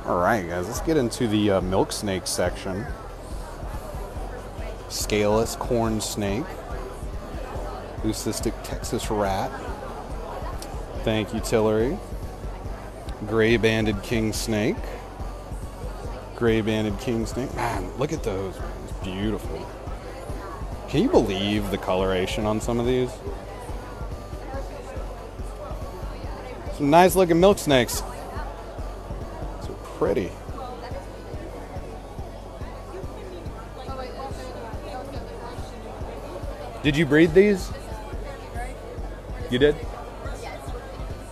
Alright guys, let's get into the Milksnakes section. Scaleless corn snake. Leucistic Texas rat. Thank you, Tillery. Gray-banded king snake. Gray-banded king snake. Man, look at those. It's beautiful. Can you believe the coloration on some of these? Some nice looking Milksnakes. So pretty. Did you breed these? You did?